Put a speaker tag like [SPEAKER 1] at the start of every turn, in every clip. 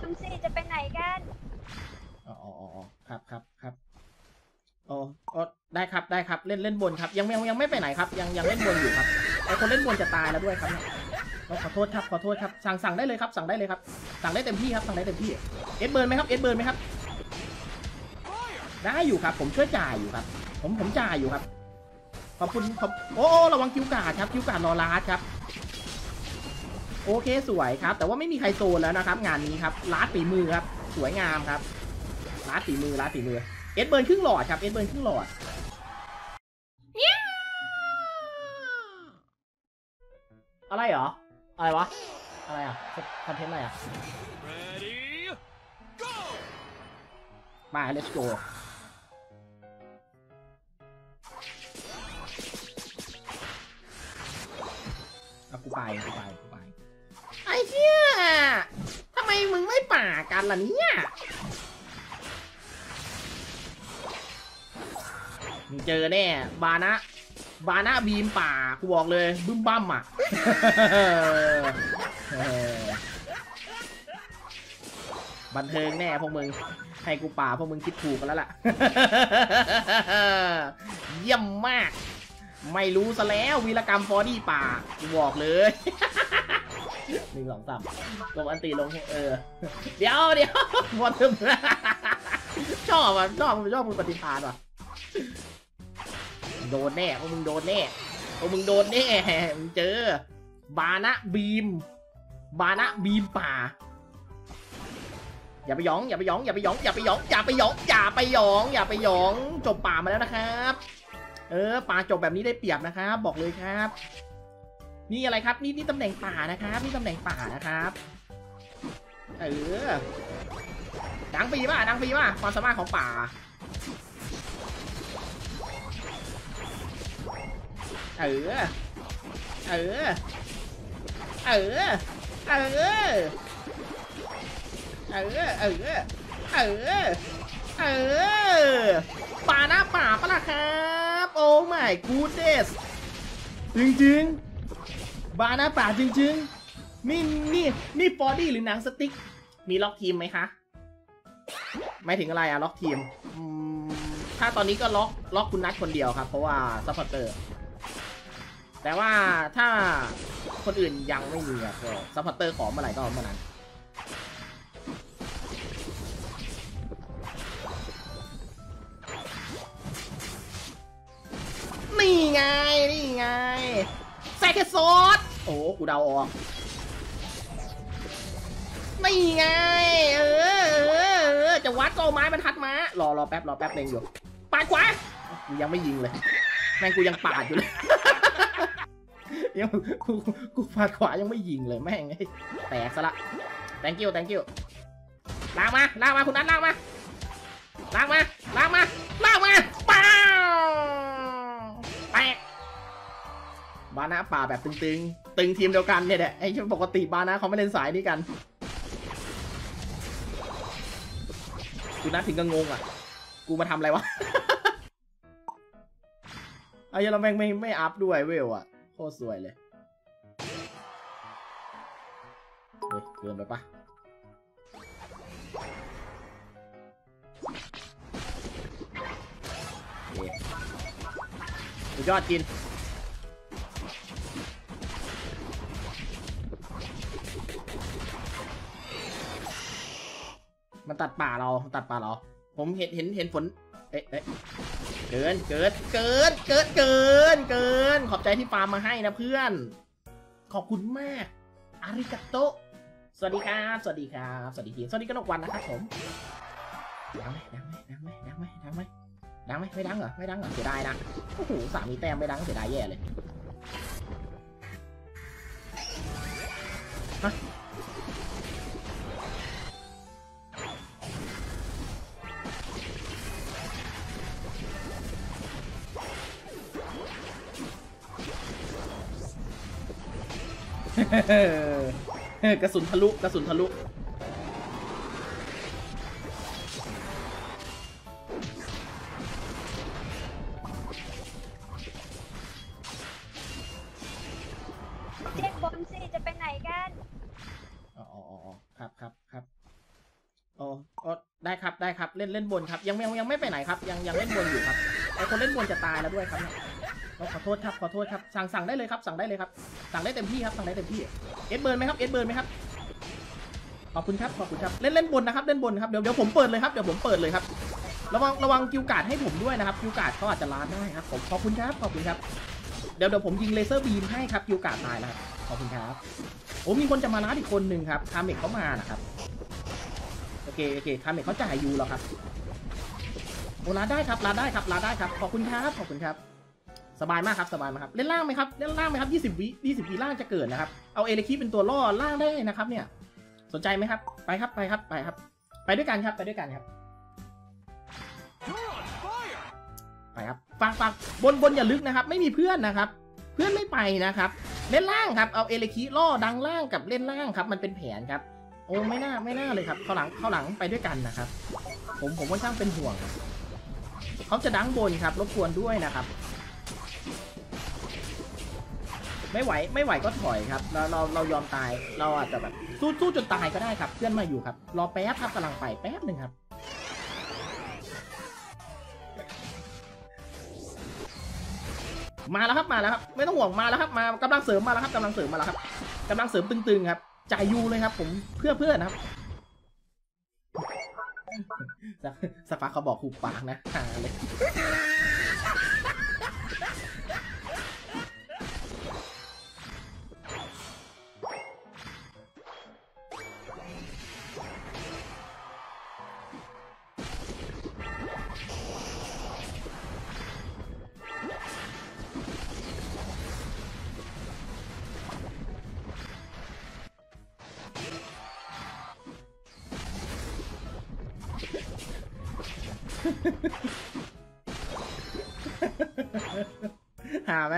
[SPEAKER 1] สิจะไปไหนกัน
[SPEAKER 2] อ๋อครับโอ้ได้ครับเล่นบนครับยังไม่ไปไหนครับยังเล่นบนอยู่ครับไอคนเล่นบนจะตายแล้วด้วยครับขอโทษครับสั่งได้เลยครับสั่งได้เต็มที่ครับสั่งได้เต็มที่เอสเบิร์นไหมครับได้อยู่ครับผมช่วยจ่ายอยู่ครับผมจ่ายอยู่ครับขอบคุณโอ้ระวังคิวการ์ดครับคิวการ์ดรอลาดครับโอเคสวยครับแต่ว่าไม่มีใครโซนแล้วนะครับงานนี้ครับลาดฝีมือครับสวยงามครับลาดฝีมือเอสเบิร์นครึ่งหลอดครับอะไรเหรออะไรวะอะไรอ่ะคอนเทนต์อะไรอ่ะมา let's go กูไปไอ้เหี้ยทำไมมึงไม่ป่ากันล่ะเนี่ยมึงเจอแน่บานะบีมป่ากูบอกเลยบึ้มบั้มอ่ะบันเทิงแน่พวกมึงให้กูป่าพวกมึงคิดถูกกันแล้วล่ะเยี่ยมมากไม่รู้ซะแล้ววีรกรรมฟอร์ดี้ป่ากูบอกเลย1 2 3กดอันตีลงเดี๋ยวบอลทึมชอบมึงปฏิภาณว่ะโดนแน่พวกมึงโดนแน่มึงเจอบานะบีมป่าอย่าไปหยองจบป่ามาแล้วนะครับป่าจบแบบนี้ได้เปรียบนะครับบอกเลยครับนี่อะไรครับนี่ตำแหน่งป่านะครับดังปีป่ะความสามารถของป่าป่าหน้าป่าปะล่ะครับโอ้ my goodness จริงบาหน้าป่าจริงนี่ฟอร์ดี้หรือหนังสติ๊กมีล็อกทีมไหมคะไม่ถึงอะไรอะล็อกทีมถ้าตอนนี้ก็ล็อกคุณนัทคนเดียวครับเพราะว่าซัพพอร์เตอร์แต่ว่าถ้าคนอื่นยังไม่มีอะก็ซัพพอร์เตอร์ขอเมื่อไหร่ก็เมื่อนั้นนี่ไงแซคโซดโอ้กูเดาออกนี่ไงจะวัดก็เอาไม้บรรทัดมารอแป๊บเล็งอยู่ปาดขวากูยังไม่ยิงเลยแม่งกูยังปาดอยู่เลยยังกูปาดขวายังไม่ยิงเลยแม่งแตกซะละ thank you ลากมาคุณนัทลากมาป้าแตกบานะป่าแบบตึงทีมเดียวกันเนี่ยแหละไอ้ช่วงปกติบานะเขาไม่เล่นสายนี้กันคุณนัทถึงก็งงอ่ะกูมาทำอะไรวะไอ้เราแม่งไม่อัพด้วยเวลอ่ะโคตรสวยเลยเกินไปปะสุดยอดกินมันตัดป่าเราผมเห็นฝนเกินขอบใจที่ฟาร์มมาให้นะเพื่อนขอบคุณมากอาริกาโตสวัสดีครับสวัสดีทีสวัสดีกนกวันนะครับผมดังไหมไม่ดังเหรอเสียดายนะโอ้โห3 มีแต้มไม่ดังเสียดายแย่เลยฮะกระสุนทะลุ
[SPEAKER 1] เช็คบนสิจะไปไหนกัน
[SPEAKER 2] อ๋อครับอ๋อได้ครับได้ครับเล่นบนครับยังไม่ไปไหนครับยังเล่นบนอยู่ครับไอคนเล่นบนจะตายแล้วด้วยครับขอโทษครับสั่งได้เลยครับสั่งได้เลยครับสั่งได้เต็มที่ครับสั่งได้เต็มที่เอสเบิร์นไหมครับเอสเบิร์นไหมครับขอบคุณครับเล่นบนนะครับเล่นบนครับเดี๋ยวผมเปิดเลยครับเดี๋ยวผมเปิดเลยครับระวังกิวการ์ดให้ผมด้วยนะครับกิวการ์ดเขาอาจจะล้านได้ครับผมขอบคุณครับเดี๋ยวผมยิงเลเซอร์บีมให้ครับกิวการ์ดตายแล้วขอบคุณครับโอ้มีคนจะมาล้านอีกคนหนึ่งครับคาเมกเขามานะครับโอเคคาเมกเขาจ่ายยูแล้วครับโอ้ล้านได้ครับขอบคุณครับสบายมากครับเล่นล่างไหมครับ20 วิล่างจะเกิดนะครับเอาเอเลคิเป็นตัวล่อล่างได้นะครับเนี่ยสนใจไหมครับไปครับไปด้วยกันครับไปครับฝากบนอย่าลึกนะครับไม่มีเพื่อนนะครับเพื่อนไม่ไปนะครับเล่นล่างครับเอาเอเลคิล่อดังล่างกับเล่นล่างครับมันเป็นแผนครับโอ้ไม่น่าเลยครับเข้าหลังไปด้วยกันนะครับผมค่อนข้างเป็นห่วงเขาจะดังบนครับรบกวนด้วยนะครับไม่ไหวก็ถอยครับเรายอมตายเราอาจจะแบบสู้จนตายก็ได้ครับเพื่อนมาอยู่ครับรอแป๊บครับกำลังไปแป๊บหนึ่งครับมาแล้วครับไม่ต้องห่วงมาแล้วครับมากำลังเสริมมาแล้วครับกำลังเสริมตึงๆครับจ่ายยูเลยครับผมเพื่อนนะครับสักพักเขาบอกหูปากนะหาเลยหาไหม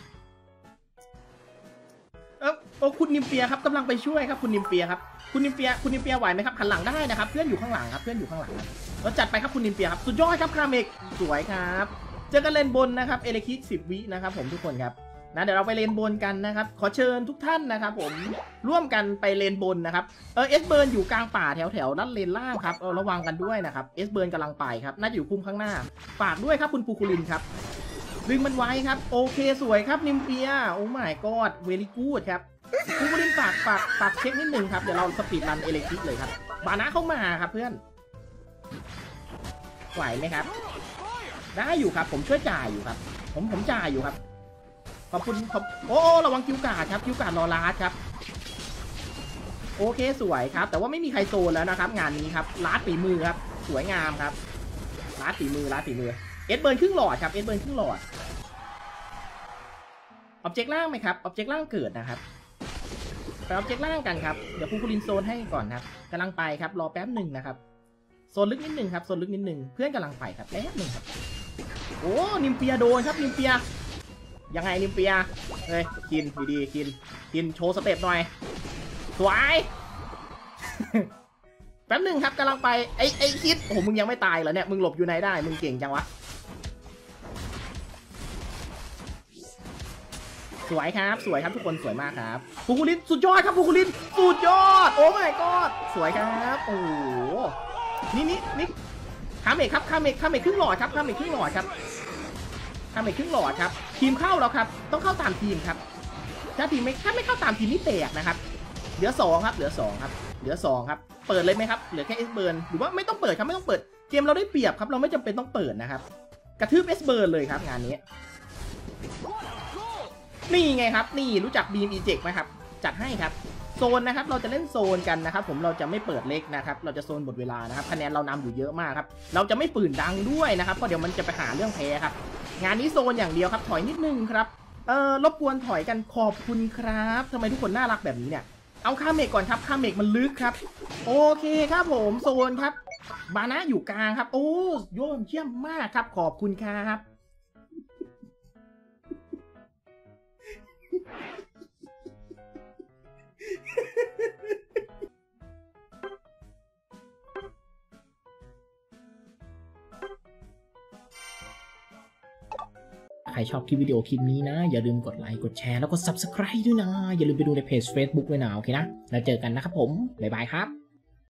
[SPEAKER 2] คุณนิมเปียครับกำลังไปช่วยครับคุณนิมเปียครับคุณนิมเปียไหวไหมครับหันหลังได้นะครับเพื่อนอยู่ข้างหลังครับเราจัดไปครับคุณนิมเปียครับสุดยอดครับคาเมกสวยครับเจอกันเลนบนนะครับเอเลคิ10 วินะครับผมทุกคนครับนะเดี๋ยวเราไปเลนบนกันนะครับขอเชิญทุกท่านนะครับผมร่วมกันไปเลนบนนะครับเอสเบิร์นอยู่กลางป่าแถวด้านเลนล่างครับระวังกันด้วยนะครับเอสเบิร์นกำลังไปครับน่าจะอยู่พุ่มข้างหน้าฝากด้วยครับคุณปูคุลินครับดึงมันไว้ครับโอเคสวยครับนิมเปียโอ้ my god very good ครับปูคุลินฝากเช็คนิดนึงครับเดี๋ยวเราสปีดรันเอเลคิเลยครับบานะเข้ามาครับเพื่อนไหวไหมครับได้อยู่ครับผมช่วยจ่ายอยู่ครับผมจ่ายอยู่ครับขอบคุณโอ้ระวังกิวการ์ดครับกิวการ์ดรอลาดครับโอเคสวยครับแต่ว่าไม่มีใครโซนแล้วนะครับงานนี้ครับลาดฝีมือครับสวยงามครับลาดฝีมือเอสเบิร์นครึ่งหลอดครับเอสเบิร์นครึ่งหลอดออบเจกต์ล่างไหมครับออบเจกต์ล่างเกิดนะครับไปออบเจกต์ล่างกันครับเดี๋ยวคูลินโซนให้ก่อนครับกำลังไปครับรอแป๊บหนึ่งนะครับโซนลึกนิดนึงครับโซนลึกนิดนึงเพื่อนกำลังไปครับแป๊บหนึ่งครับโอ้นิมเปียโดนครับนิมเปียยังไงนิมเปียเฮ้ยกินดีกินโชว์สเต็ปหน่อยสวยแป๊บหนึ่งครับกำลังไปไอ้คิดโอ้โหมึงยังไม่ตายเหรอเนี่ยมึงหลบอยู่ไหนได้มึงเก่งจังวะสวยครับทุกคนสวยมากครับปูคุลินสุดยอดครับปูคุลินสุดยอดโอ้ my god สวยครับโอ้นี่คาเมกครับคาเมกครึ่งหลอดครับคาเมกครึ่งหลอดครับทีมเข้าแล้วครับต้องเข้าตามทีมครับถ้าไม่เข้าตามทีมนี่แตกนะครับเหลือ2ครับเปิดเลยไหมครับเหลือแค่เอสเบิร์นหรือว่าไม่ต้องเปิดครับไม่ต้องเปิดเกมเราได้เปรียบครับเราไม่จำเป็นต้องเปิดนะครับกระทืบเอสเบิร์นเลยครับงานนี้นี่ไงครับนี่รู้จักบีมอีเจกไหมครับจัดให้ครับโซนนะครับเราจะเล่นโซนกันนะครับผมเราจะไม่เปิดเล็กนะครับเราจะโซนหมดเวลานะครับคะแนนเรานำอยู่เยอะมากครับเราจะไม่ฝืนดังด้วยนะครับเพราะเดี๋ยวมันจะไปหาเรื่องแพ้ครับงานนี้โซนอย่างเดียวครับถอยนิดนึงครับรบกวนถอยกันขอบคุณครับทำไมทุกคนน่ารักแบบนี้เนี่ยเอาคาเมกก่อนครับคาเมกมันลึกครับโอเคครับผมโซนครับบานะอยู่กลางครับโอ้ยอดเยี่ยมมากครับขอบคุณครับ ใครชอบคลิปวิดีโอคลิปนี้นะอย่าลืมกดไลค์กดแชร์แล้วก็ Subscribe ด้วยนะอย่าลืมไปดูในเพจ Facebook ด้วยนะโอเคนะแล้วเจอกันนะครับผมบ๊ายบายครับ